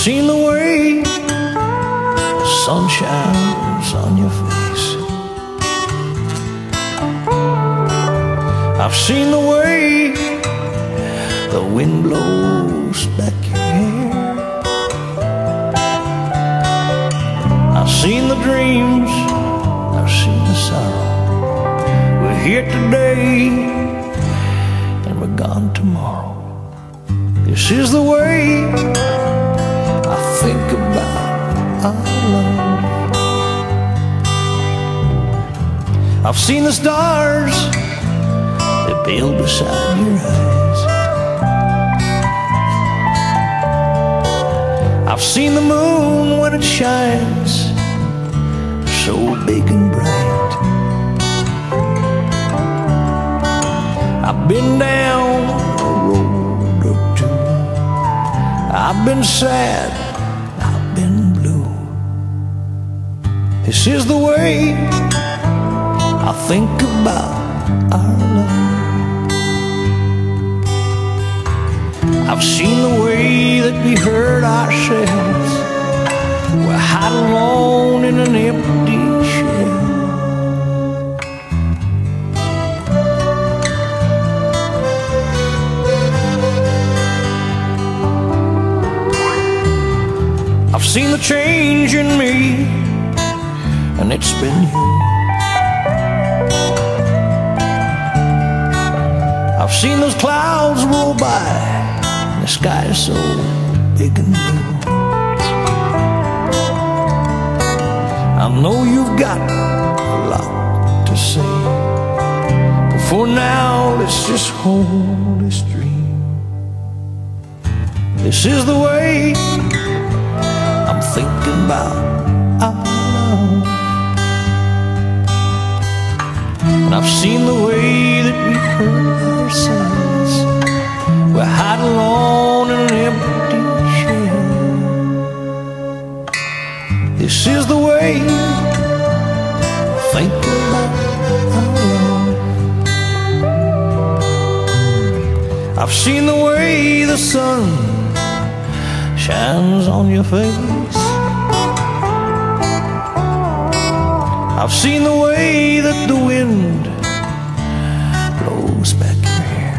seen the way the sun shines on your face. I've seen the way the wind blows back your hair. I've seen the dreams, I've seen the sorrow. We're here today and we're gone tomorrow. This is the way I think about our love. I've seen the stars that pale beside your eyes. I've seen the moon when it shines so big and bright. I've been down a road or two. I've been sad, I've been blue. This is the way I think about our love. I've seen the way that we hurt ourselves. We're hiding alone in an empty shell. I've seen the change in me, and it's been you. I've seen those clouds roll by, and the sky is so big and blue. I know you've got a lot to say, but for now let's just hold this dream. This is the way I'm thinking about our love. And I've seen the way that we hurt ourselves. We're hiding alone in an empty shell. This is the way I think about our love. I've seen the way the sun shines on your face. I've seen the way that the wind blows back your hair.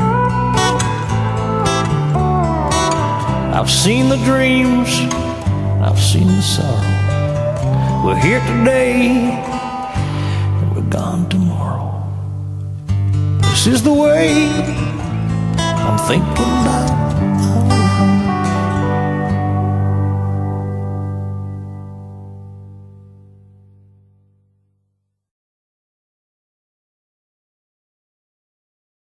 I've seen the dreams, I've seen the sorrow. We're here today and we're gone tomorrow. This is the way I'm thinking about